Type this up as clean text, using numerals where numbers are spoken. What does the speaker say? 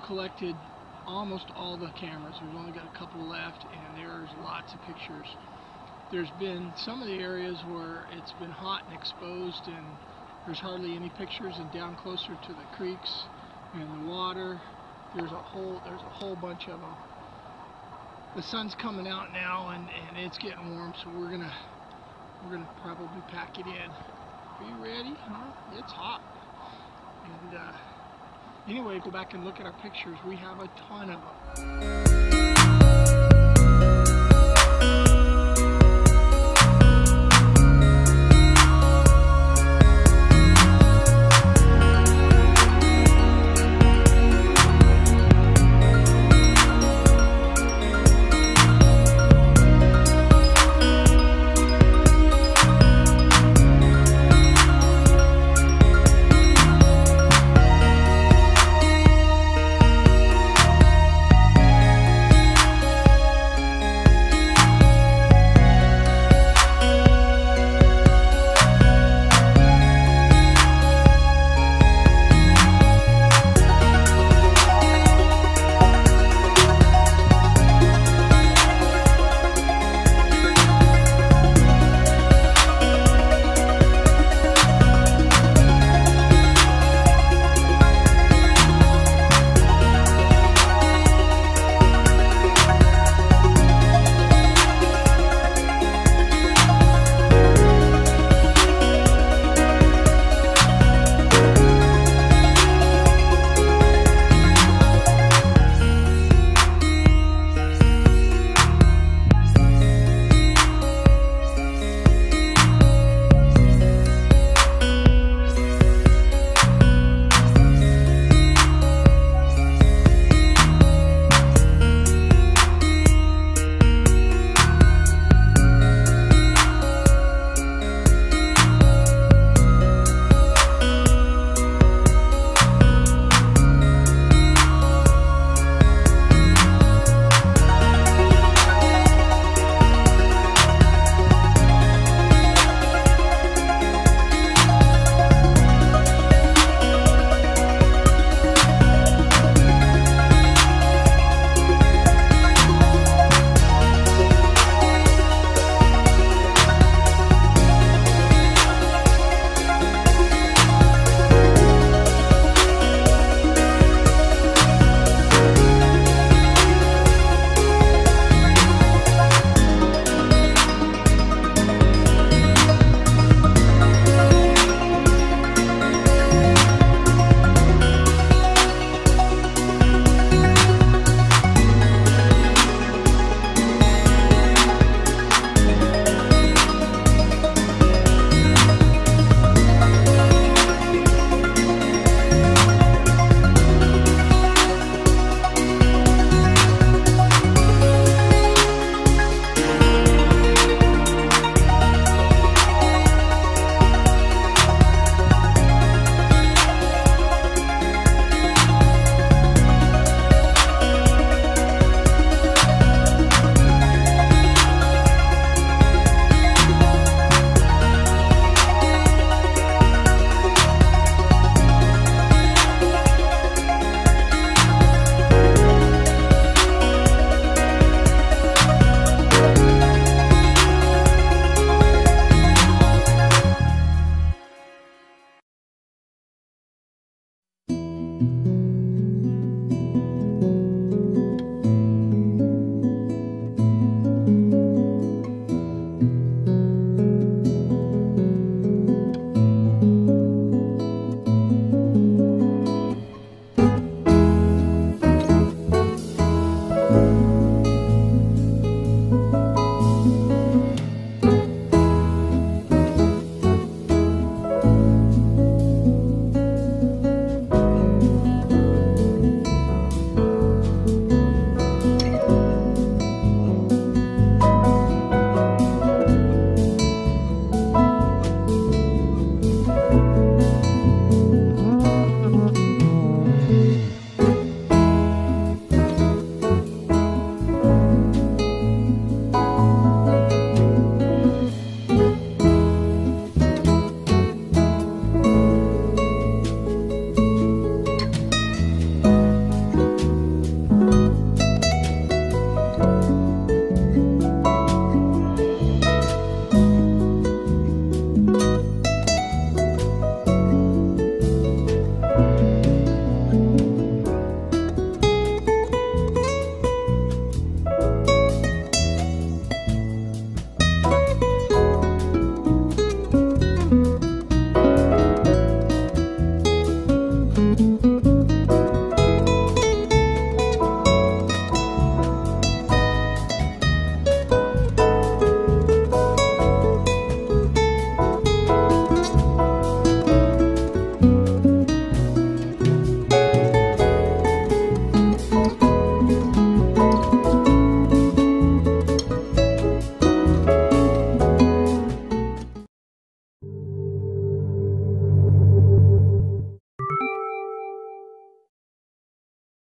collected almost all the cameras. We've only got a couple left, and there's lots of pictures. There's been some of the areas where it's been hot and exposed, and there's hardly any pictures, and down closer to the creeks and the water, there's a whole bunch of them. The sun's coming out now, and it's getting warm, so we're gonna probably pack it in. Are you ready? Huh? It's hot. And anyway, go back and look at our pictures. We have a ton of them.